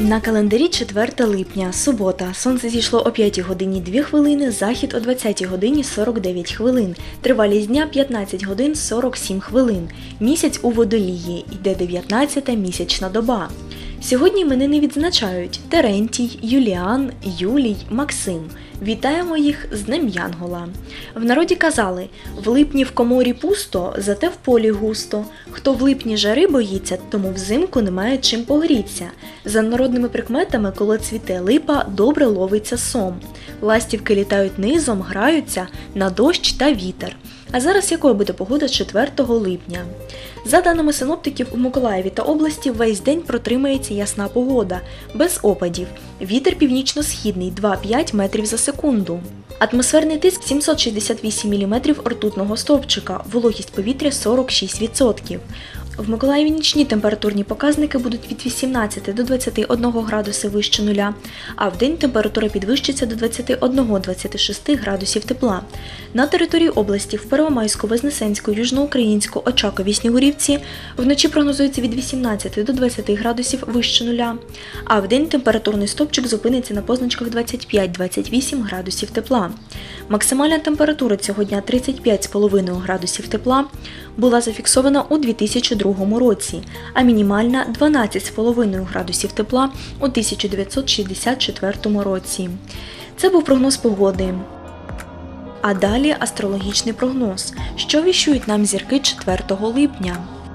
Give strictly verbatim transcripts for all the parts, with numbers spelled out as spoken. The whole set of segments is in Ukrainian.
На календарі четверте липня, субота. Сонце зійшло о п'ятій годині дві хвилини, захід о двадцятій годині сорок дев'ять хвилин. Тривалість дня п'ятнадцять годин сорок сім хвилин. Місяць у водолії, йде дев'ятнадцята місячна доба. Сьогодні іменини відзначають Терентій, Юліан, Юлій, Максим. Вітаємо їх з Днем Янгола. В народі казали: «В липні в коморі пусто, зате в полі густо. Хто в липні жари боїться, тому взимку немає чим погріться». За народними прикметами, коли цвіте липа, добре ловиться сом. Ластівки літають низом, граються на дощ та вітер. А зараз якою буде погода четвертого липня? За даними синоптиків, у Миколаєві та області весь день протримається ясна погода, без опадів. Вітер північно-східний два-п'ять метрів за секунду. Атмосферний тиск сімсот шістдесят вісім міліметрів ртутного стовпчика, вологість повітря сорок шість відсотків. В Миколаєві нічні температурні показники будуть від вісімнадцяти до двадцяти одного градуса вище нуля, а вдень температура підвищиться до двадцяти одного - двадцяти шести градусів тепла. На території області в Первомайську, Вознесенську, Южноукраїнську, Очакові, Снігурівці вночі прогнозується від вісімнадцяти до двадцяти градусів вище нуля, а вдень температурний стовпчик зупиниться на позначках двадцять п'ять - двадцять вісім градусів тепла. Максимальна температура цього дня тридцять п'ять цілих п'ять десятих градусів тепла була зафіксована у дві тисячі другому році, а мінімальна дванадцять цілих п'ять десятих градусів тепла у тисяча дев'ятсот шістдесят четвертому році. Це був прогноз погоди. А далі астрологічний прогноз. Що віщують нам зірки четвертого липня?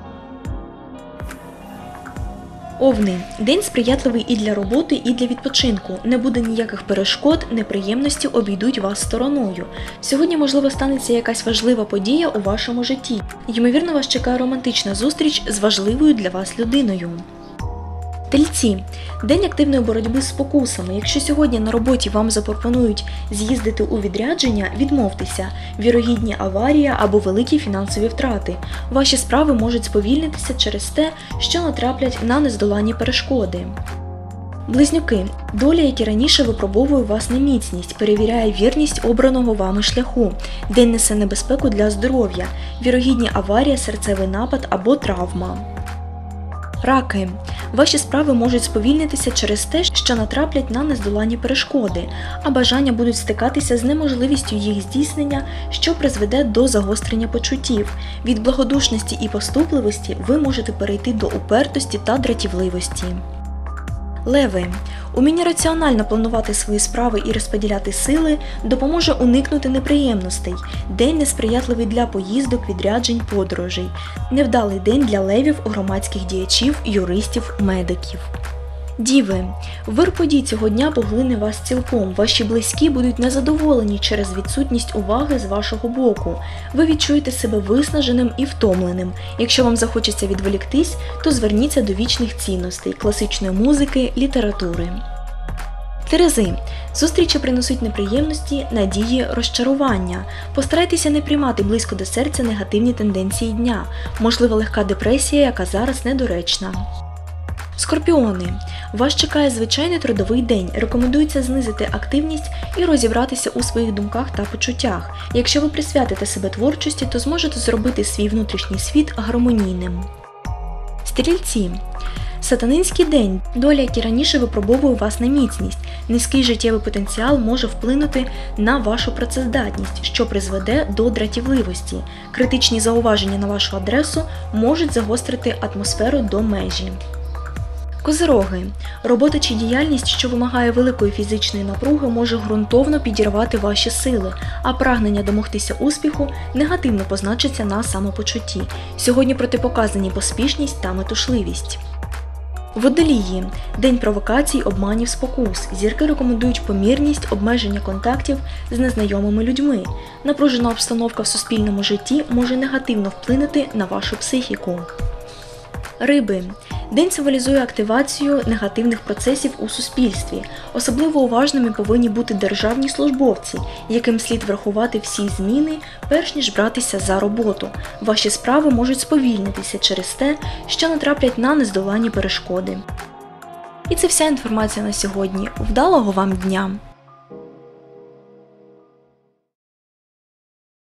Овни. День сприятливий і для роботи, і для відпочинку. Не буде ніяких перешкод, неприємності обійдуть вас стороною. Сьогодні, можливо, станеться якась важлива подія у вашому житті. Ймовірно, вас чекає романтична зустріч з важливою для вас людиною. Тельці. День активної боротьби з спокусами. Якщо сьогодні на роботі вам запропонують з'їздити у відрядження, відмовтеся. Вірогідні аварія або великі фінансові втрати. Ваші справи можуть сповільнитися через те, що натраплять на нездоланні перешкоди. Близнюки. Доля, як і раніше, випробовує вас на міцність, перевіряє вірність обраного вами шляху. День несе небезпеку для здоров'я. Вірогідні аварія, серцевий напад або травма. Раки. Ваші справи можуть сповільнитися через те, що натраплять на нездоланні перешкоди, а бажання будуть стикатися з неможливістю їх здійснення, що призведе до загострення почуттів. Від благодушності і поступливості ви можете перейти до упертості та дратівливості. Леви. Уміння раціонально планувати свої справи і розподіляти сили допоможе уникнути неприємностей. День несприятливий для поїздок, відряджень, подорожей. Невдалий день для левів, громадських діячів, юристів, медиків. Діви. Вир подій цього дня поглине вас цілком. Ваші близькі будуть незадоволені через відсутність уваги з вашого боку. Ви відчуєте себе виснаженим і втомленим. Якщо вам захочеться відволіктись, то зверніться до вічних цінностей – класичної музики, літератури. Терези. Зустрічі принесуть неприємності, надії, розчарування. Постарайтеся не приймати близько до серця негативні тенденції дня. Можлива легка депресія, яка зараз недоречна. Скорпіони. Вас чекає звичайний трудовий день. Рекомендується знизити активність і розібратися у своїх думках та почуттях. Якщо ви присвятите себе творчості, то зможете зробити свій внутрішній світ гармонійним. Стрільці. Сатанинський день. Доля, як і раніше, випробовує вас на міцність. Низький життєвий потенціал може вплинути на вашу працездатність, що призведе до дратівливості. Критичні зауваження на вашу адресу можуть загострити атмосферу до межі. Козироги. Робота чи діяльність, що вимагає великої фізичної напруги, може ґрунтовно підірвати ваші сили, а прагнення домогтися успіху негативно позначиться на самопочутті. Сьогодні протипоказані поспішність та метушливість. Водолії. День провокацій, обманів, спокус. Зірки рекомендують помірність, обмеження контактів з незнайомими людьми. Напружена обстановка в суспільному житті може негативно вплинути на вашу психіку. Риби. День символізує активацію негативних процесів у суспільстві. Особливо уважними повинні бути державні службовці, яким слід врахувати всі зміни, перш ніж братися за роботу. Ваші справи можуть сповільнитися через те, що натраплять на нездоланні перешкоди. І це вся інформація на сьогодні. Вдалого вам дня!